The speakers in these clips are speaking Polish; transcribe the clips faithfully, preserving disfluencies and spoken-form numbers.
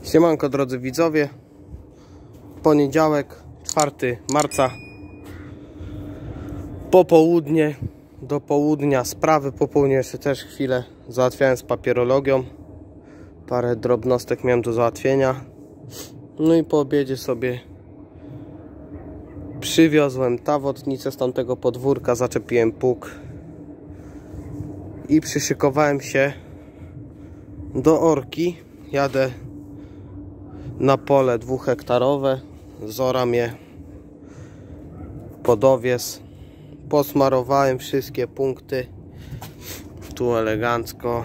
Siemanko drodzy widzowie, poniedziałek, czwartego marca, popołudnie, do południa sprawy, po południu jeszcze też chwilę załatwiałem z papierologią, parę drobnostek miałem do załatwienia, no i po obiedzie sobie przywiozłem tawotnicę z tamtego podwórka, zaczepiłem pług i przyszykowałem się do orki. Jadę na pole dwuhektarowe, zoram je pod owies, posmarowałem wszystkie punkty, tu elegancko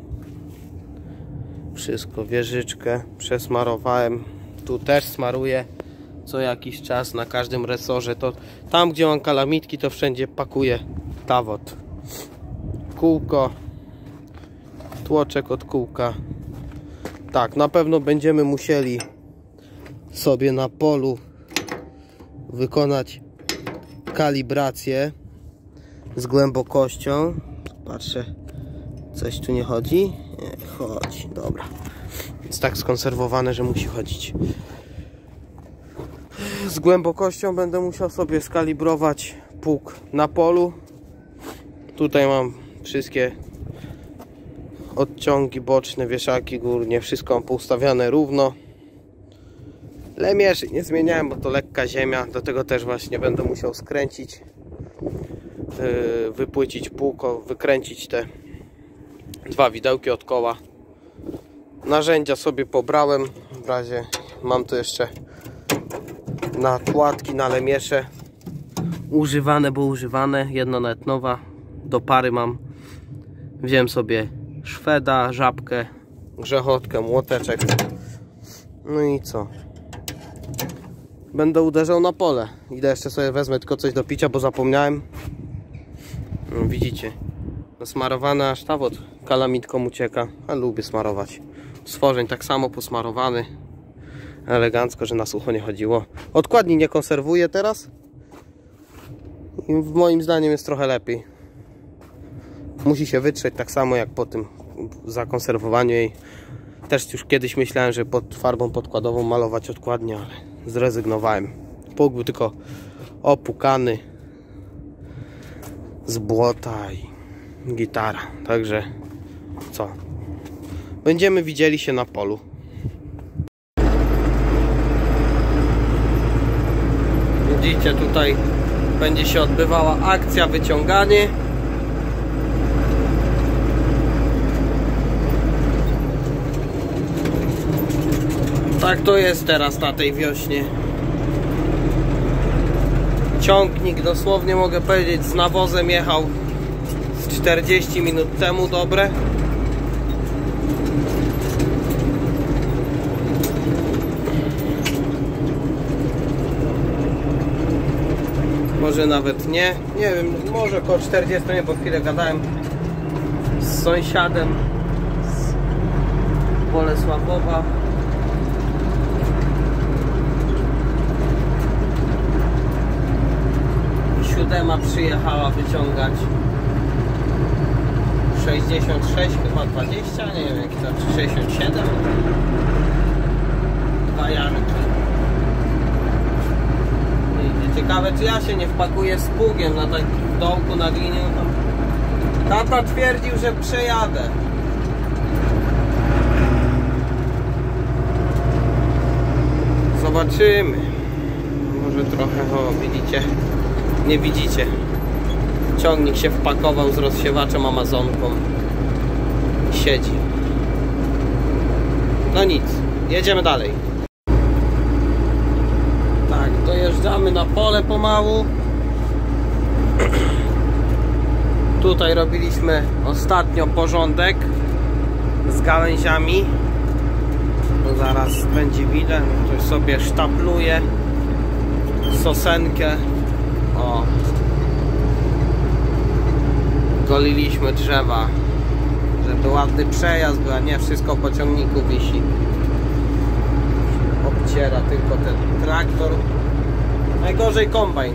wszystko, wieżyczkę przesmarowałem, tu też smaruję co jakiś czas na każdym resorze. To tam gdzie mam kalamitki, to wszędzie pakuję tawot, kółko, tłoczek od kółka. Tak, na pewno będziemy musieli sobie na polu wykonać kalibrację z głębokością. Patrzę, coś tu nie chodzi? Nie, chodzi, dobra. Jest tak skonserwowane, że musi chodzić. Z głębokością będę musiał sobie skalibrować pług na polu. Tutaj mam wszystkie odciągi boczne, wieszaki górnie, wszystko mam poustawiane równo. Lemierzy nie zmieniałem, bo to lekka ziemia, do tego też właśnie będę musiał skręcić, yy, wypłycić półko, wykręcić te dwa widełki od koła. Narzędzia sobie pobrałem, w razie mam tu jeszcze nakładki na lemiesze, używane, bo używane, jedna nawet nowa, do pary mam. Wziąłem sobie szweda, żabkę, grzechotkę, młoteczek. No i co? Będę uderzał na pole. Idę jeszcze sobie wezmę tylko coś do picia, bo zapomniałem. No, widzicie, smarowany aż tawot kalamitką ucieka, a lubię smarować. Stworzeń tak samo posmarowany, elegancko, że na sucho nie chodziło. Odkładni nie konserwuję teraz i moim zdaniem jest trochę lepiej. Musi się wytrzeć tak samo jak po tym zakonserwowaniu jej. Też już kiedyś myślałem, że pod farbą podkładową malować odkładnie, ale zrezygnowałem. Pług był tylko opukany z błota i gitara. Także co? Będziemy widzieli się na polu. Widzicie, tutaj będzie się odbywała akcja wyciąganie. Tak to jest teraz na tej wiośnie. Ciągnik dosłownie mogę powiedzieć z nawozem jechał z czterdzieści minut temu dobre. Może nawet nie, nie wiem, może około czterdzieści, nie, bo chwilę gadałem z sąsiadem z Bolesławowa. Siódema przyjechała wyciągać sześćdziesiąt sześć, chyba dwadzieścia, nie wiem jaki to, czy sześćdziesiąt siedem. Dwa jarki. Ciekawe, czy ja się nie wpakuję z pługiem na takim dołku na glinie. Tata twierdził, że przejadę. Zobaczymy. Może trochę, o widzicie, nie widzicie. Ciągnik się wpakował z rozsiewaczem amazonką. Siedzi. No nic, jedziemy dalej. Tak, dojeżdżamy na pole pomału. Tutaj robiliśmy ostatnio porządek z gałęziami. No zaraz będzie widać. Ktoś sobie sztapluje sosenkę. O, goliliśmy drzewa, żeby ładny przejazd był, a nie wszystko po ciągniku wisi. Obciera tylko ten traktor. Najgorzej kombajn.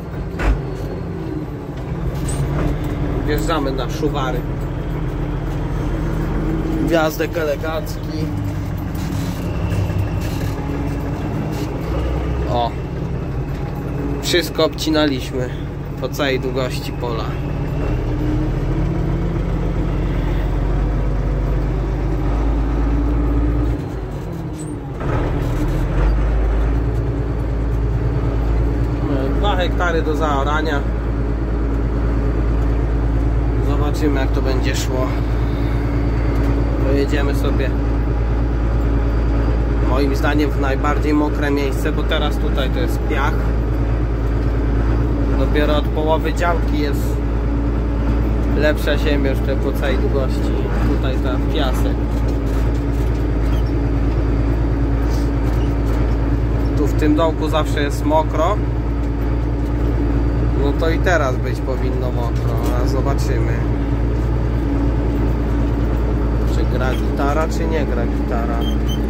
Wjeżdżamy na szuwary. Gwiazdek elegancki. O, wszystko obcinaliśmy po całej długości pola. Dwa hektary do zaorania. Zobaczymy, jak to będzie szło. Pojedziemy sobie moim zdaniem w najbardziej mokre miejsce, bo teraz tutaj to jest piach. Dopiero od połowy działki jest lepsza ziemia już po całej długości. Tutaj ten piasek. Tu w tym dołku zawsze jest mokro. No to i teraz być powinno mokro, a zobaczymy, czy gra gitara, czy nie gra gitara.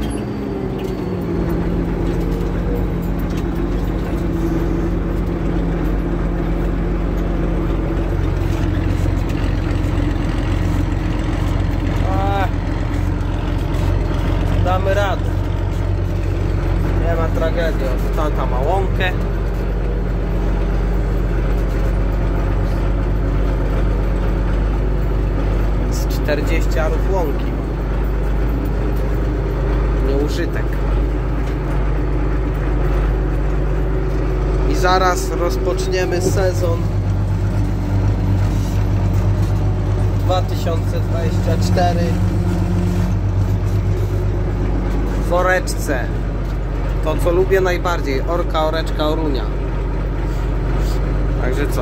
A, damy radę. Nie ma tragedii. Tata ma łąkę. czterdzieści arów łąki. Nieużytek. I zaraz rozpoczniemy sezon dwa tysiące dwudziesty czwarty w oreczce. To, co lubię najbardziej. Orka, oreczka, orunia. Także co?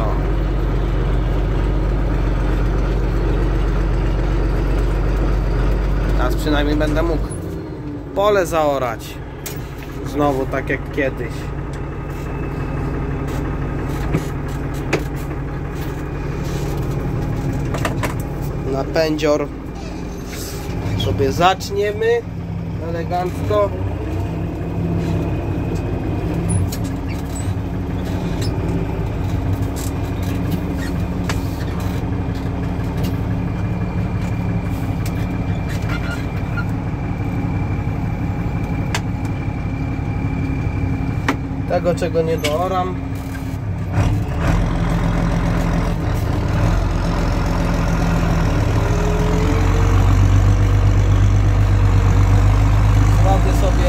Teraz przynajmniej będę mógł pole zaorać. Znowu tak jak kiedyś. Napędzior sobie zaczniemy elegancko. Tego, czego nie dooram, zrobię sobie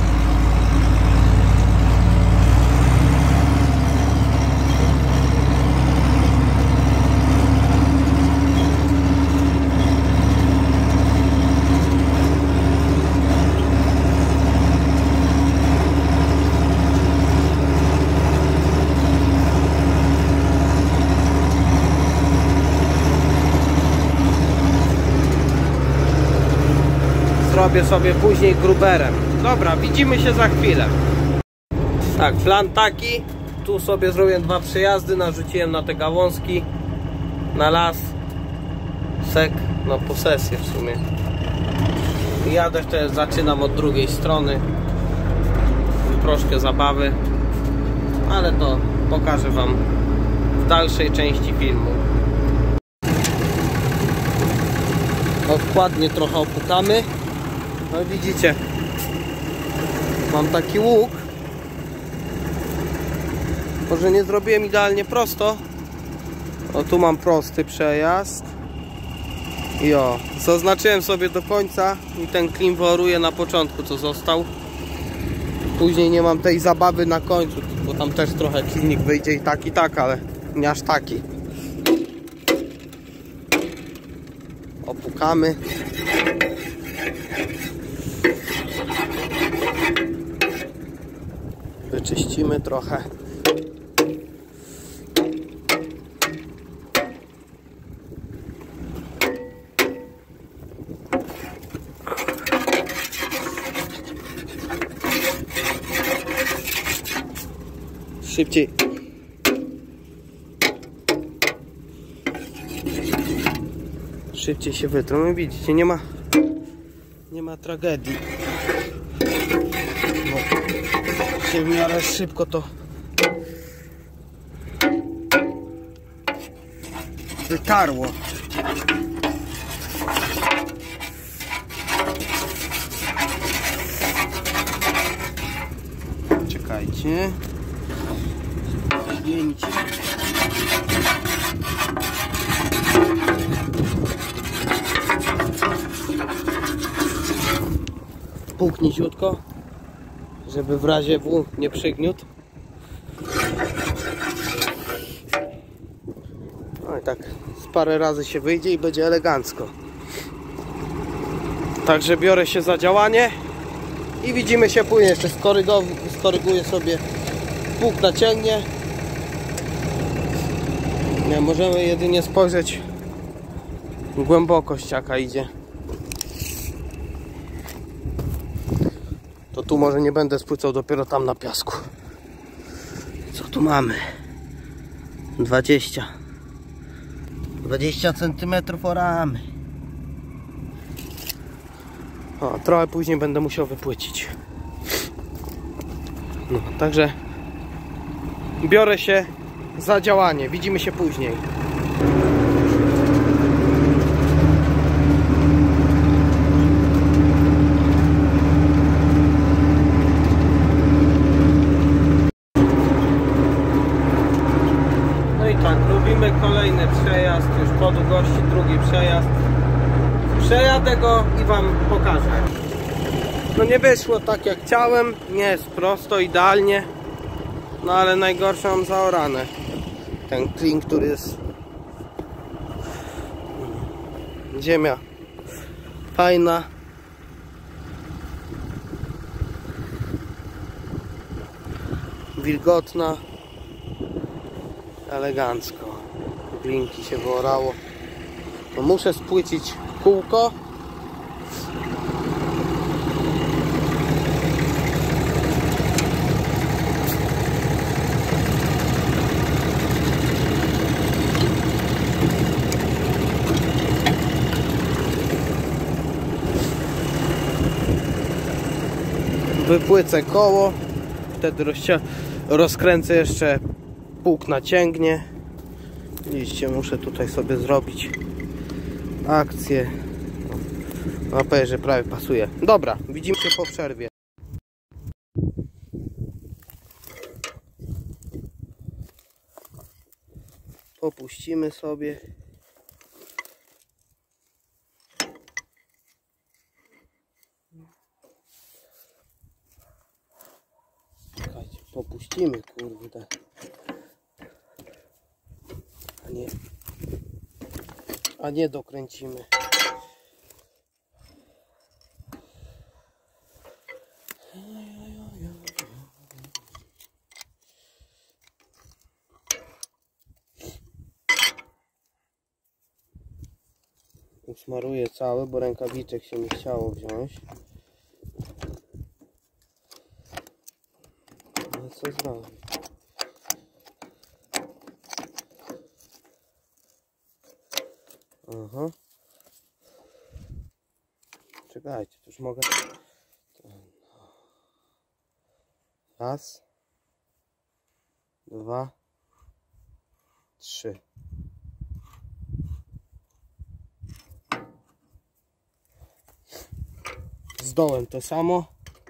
Zrobię sobie później gruberem. Dobra, widzimy się za chwilę. Tak, plan taki. Tu sobie zrobię dwa przejazdy. Narzuciłem na te gałązki. Na las. Sek, no posesję w sumie. I jadę wtedy, zaczynam od drugiej strony. Troszkę zabawy. Ale to pokażę wam w dalszej części filmu. Odkładnie trochę opukamy. No widzicie, mam taki łuk. Może nie zrobiłem idealnie prosto. O, tu mam prosty przejazd. I o, zaznaczyłem sobie do końca i ten klin wyoruje na początku, co został. Później nie mam tej zabawy na końcu, bo tam też trochę silnik wyjdzie i tak i tak, ale nie aż taki. Opukamy. Wyczyścimy trochę. Szybciej. Szybciej się wytrą. Widzicie, nie ma nie ma tragedii. Bo się w miarę szybko to wytarło. Czekajcie. Czekajcie. Zdjęcie. Pług niziutko, żeby w razie W nie przygniótł. No i tak z parę razy się wyjdzie i będzie elegancko. Także biorę się za działanie i widzimy się później. Jeszcze skoryguję sobie, pług naciągnie. Nie, możemy jedynie spojrzeć głębokość jaka idzie. To tu może nie będę spłycał, dopiero tam na piasku. Co tu mamy? dwadzieścia dwadzieścia centymetrów oramy. O, trochę później będę musiał wypłycić. No, także biorę się za działanie. Widzimy się później. No i tak, robimy kolejny przejazd, już po długości drugi przejazd. Przejadę go i wam pokażę. No nie wyszło tak jak chciałem, nie jest prosto, idealnie. No ale najgorsze mam zaorane. Ten klin, który jest... Ziemia fajna. Wilgotna. Elegancko. Glinki się wyorało. No muszę spłycić kółko. Wypłycę koło, wtedy rozkręcę jeszcze, pług naciągnie. Widzicie, muszę tutaj sobie zrobić akcję. No powiem, że prawie pasuje. Dobra, widzimy się po przerwie. Popuścimy sobie. Czekajcie, popuścimy, kurde. A nie, a nie dokręcimy. Usmaruję całe, bo rękawiczek się nie chciało wziąć. No co zrobić? Aha. Czekajcie, to już mogę. Raz, dwa, trzy. Z dołem to samo.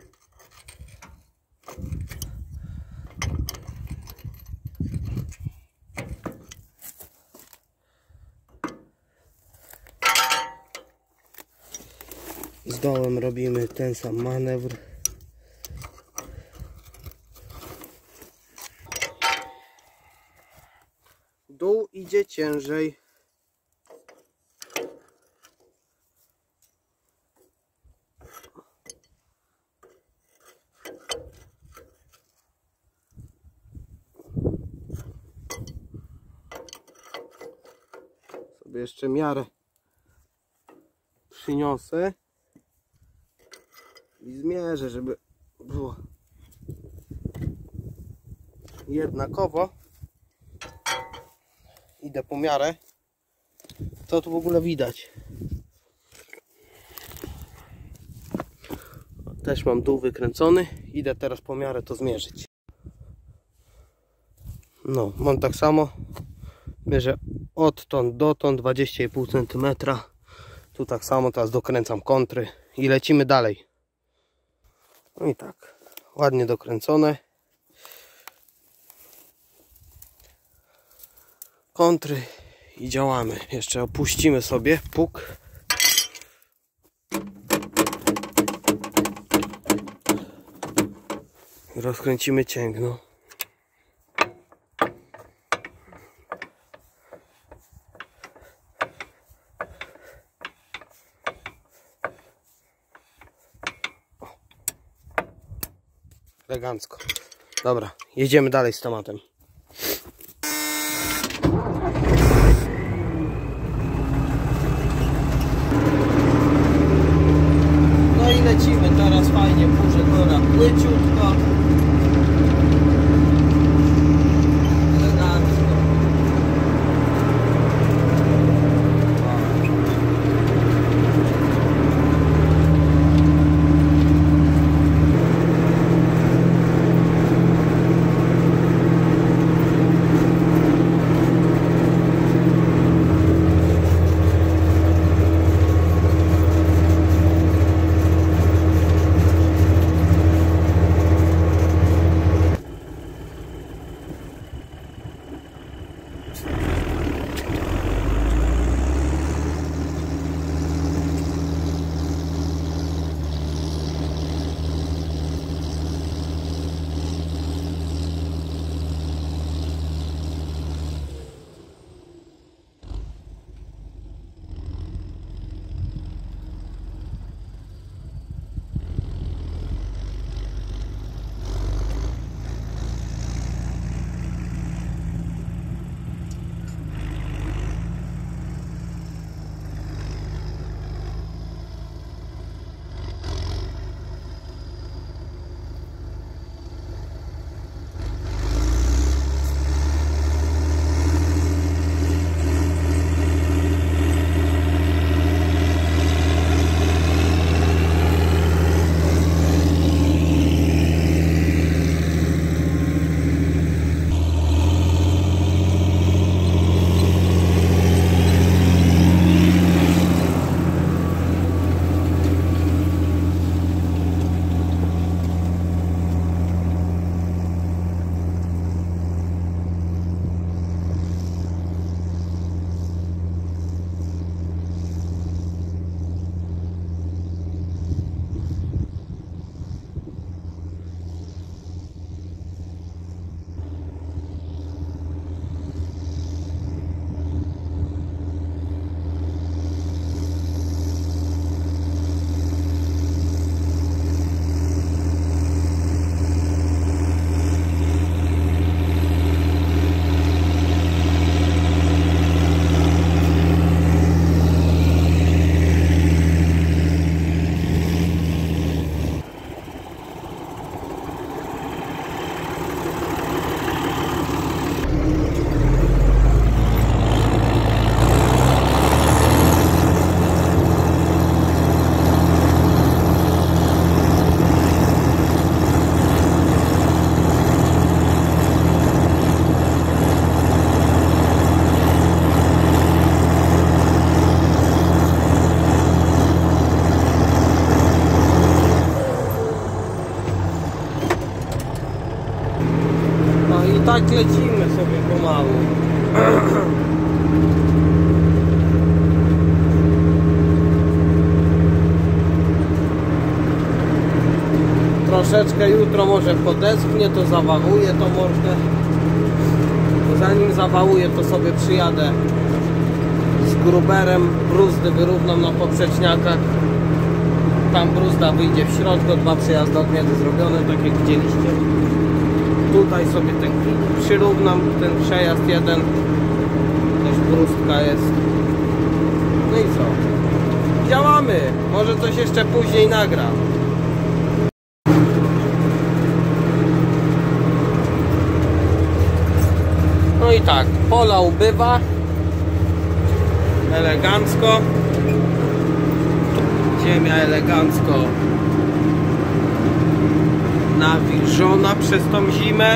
Z dołem robimy ten sam manewr. Dół idzie ciężej. Sobie jeszcze miarę przyniosę i zmierzę, żeby było jednakowo. Idę po miarę. Co tu w ogóle widać? Też mam dół wykręcony. Idę teraz po miarę to zmierzyć. No, mam tak samo. Mierzę odtąd dotąd dwadzieścia i pół centymetra. Tu tak samo, teraz dokręcam kontry i lecimy dalej. No i tak, ładnie dokręcone. kontry i działamy. Jeszcze opuścimy sobie puk. Rozkręcimy cięgno. Elegancko. Dobra, jedziemy dalej z tematem. No i lecimy teraz fajnie, kurze kora płyciutko. Elegancko. tak lecimy sobie pomału. Troszeczkę jutro może podesknie, to zawałuję to mordę. Zanim zawałuję, to sobie przyjadę z gruberem, bruzdy wyrównam na poprzeczniakach. Tam bruzda wyjdzie w środku, dwa przejazdy odmiany zrobione, tak jak widzieliście. Tutaj sobie ten przyrównam, ten przejazd jeden, też brustka jest. No i co? Działamy! Może coś jeszcze później nagra. No i tak, pola ubywa elegancko, ziemia elegancko nawilżona przez tą zimę.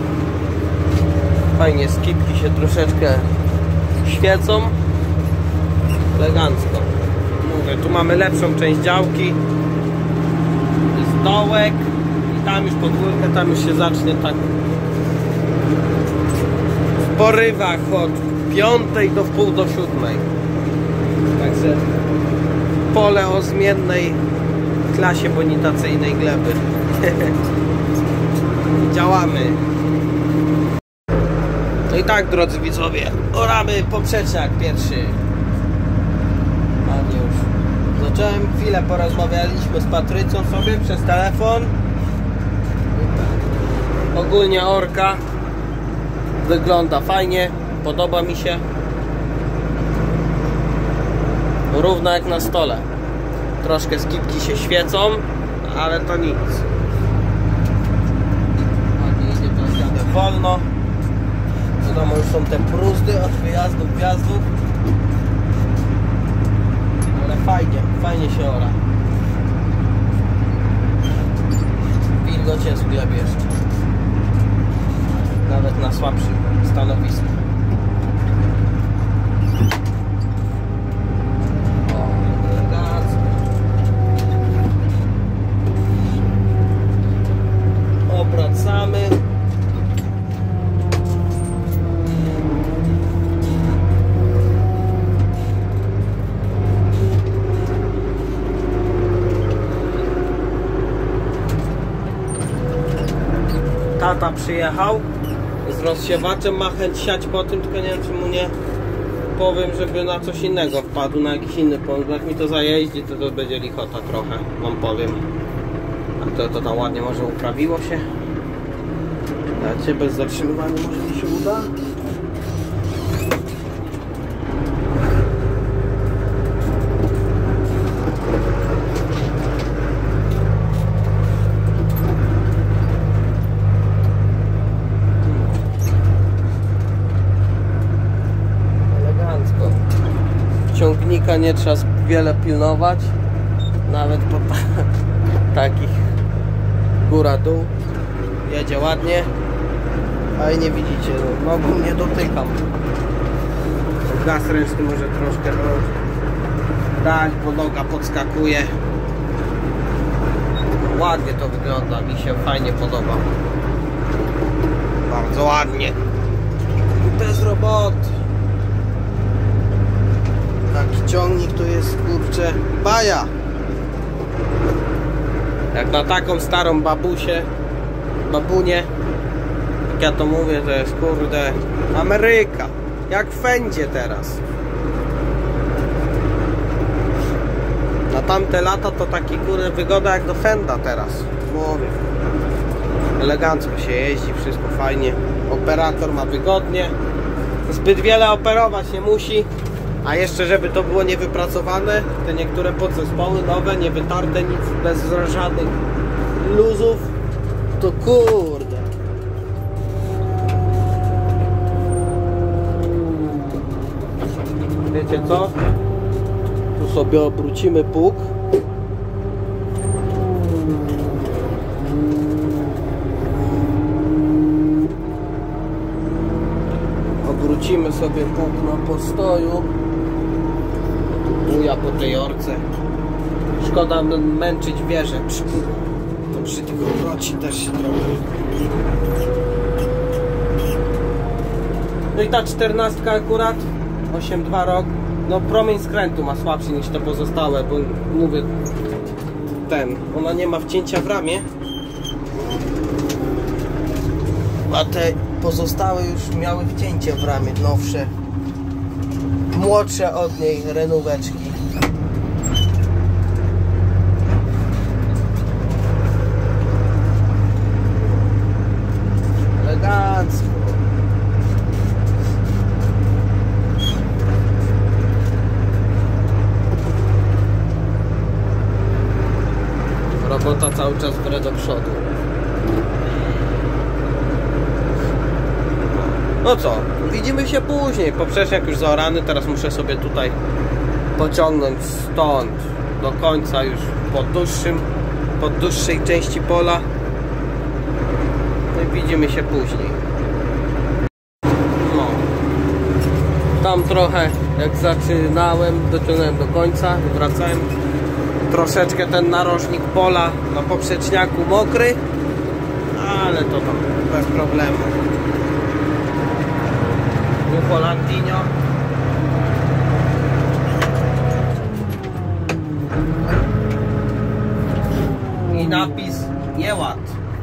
Fajnie skipki się troszeczkę świecą, elegancko. Mówię, tu mamy lepszą część działki, jest dołek i tam już podwórkę, tam już się zacznie tak w porywach od piątej do wpół do siódmej. Także pole o zmiennej klasie bonitacyjnej gleby. Działamy. No i tak, drodzy widzowie, oramy poprzeczniak pierwszy. A już. Zacząłem chwilę, porozmawialiśmy z Patrycją sobie przez telefon. Ogólnie orka wygląda fajnie, podoba mi się. Równa jak na stole. Troszkę skipki się świecą, ale to nic. Ładnie idzie, to jadę wolno. Wiadomo, już są te bruzdy od wyjazdów, wjazdów. Ale fajnie, fajnie się ora. Wilgoć jest w glebie jeszcze. Nawet na słabszym stanowisku. Obracamy. Tata przyjechał z rozsiewaczem, ma chęć siać po tym, tylko nie wiem, czy mu nie powiem, żeby na coś innego wpadł, na jakiś inny pomysł. Jak mi to zajeździ, to to będzie lichota trochę, wam powiem. A to, to tam ładnie może uprawiło się. Dacie, bez zatrzymywania może mi się uda. Ciągnika nie trzeba wiele pilnować, nawet po ta takich góra-dół jedzie ładnie, ale nie widzicie, no, nogą nie dotykam. Gaz ręczny może troszkę dać, bo noga podskakuje. Ładnie to wygląda, mi się fajnie podoba, bardzo ładnie, bez roboty. Taki ciągnik to jest, kurczę, baja. Jak na taką starą babusię, babunię, jak ja to mówię, to jest, kurde, Ameryka. Jak w Fendzie teraz. Na tamte lata to taki, kurde, wygoda jak do Fenda teraz. Mówię. Elegancko się jeździ, wszystko fajnie. Operator ma wygodnie. Zbyt wiele operować nie musi. A jeszcze, żeby to było niewypracowane, te niektóre podzespoły nowe, niewytarte, nic, bez żadnych luzów, to kurde. Wiecie co? Tu sobie obrócimy pług. Obrócimy sobie pług na postoju. Buja po tej orce. Szkoda męczyć wieżę przy pługu. To przy tych obroci też się trochę. No i ta czternastka akurat osiem dwa rok. No promień skrętu ma słabszy niż te pozostałe, bo mówię, ten, ona nie ma wcięcia w ramię, a te pozostałe już miały wcięcie w ramię, nowsze, młodsze od niej renóweczki. Elegancko. Robota cały czas wre do przodu. No co, widzimy się później. Poprzeczniak już zaorany, teraz muszę sobie tutaj pociągnąć stąd do końca już po dłuższym, po dłuższej części pola. No i widzimy się później. No. Tam trochę jak zaczynałem, dociągnąłem do końca, wracałem. Troszeczkę ten narożnik pola na poprzeczniaku mokry, ale to tam bez problemu. Tu Holandinho. I napis nieład.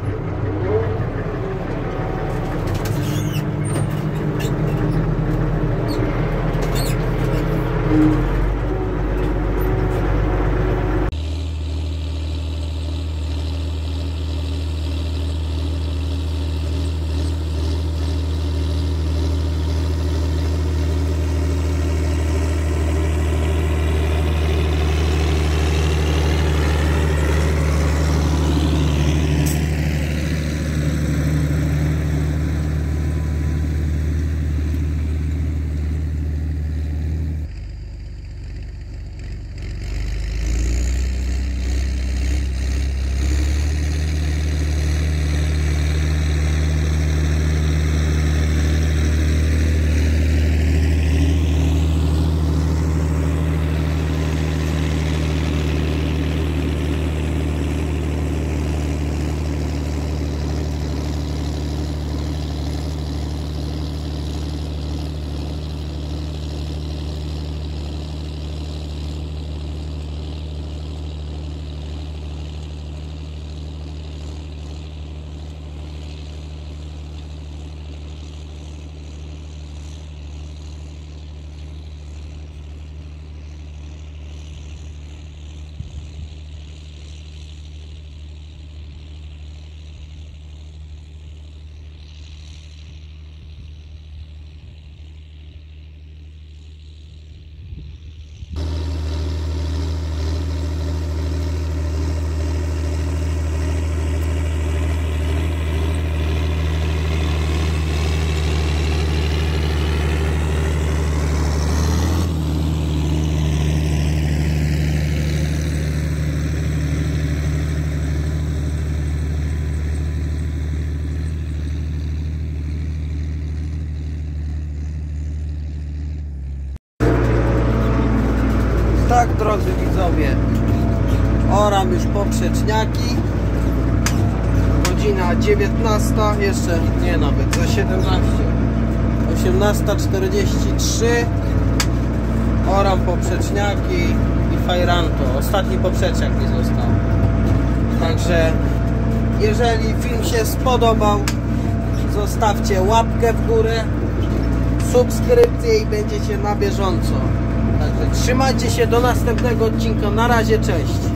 Tak, drodzy widzowie, oram już poprzeczniaki. Godzina dziewiętnasta, jeszcze nie, nawet za siedemnaście, osiemnasta czterdzieści trzy. Oram poprzeczniaki i fajranto. Ostatni poprzeczniak mi został. Także jeżeli film się spodobał, zostawcie łapkę w górę, subskrypcję i będziecie na bieżąco. Także trzymajcie się, do następnego odcinka. Na razie, cześć.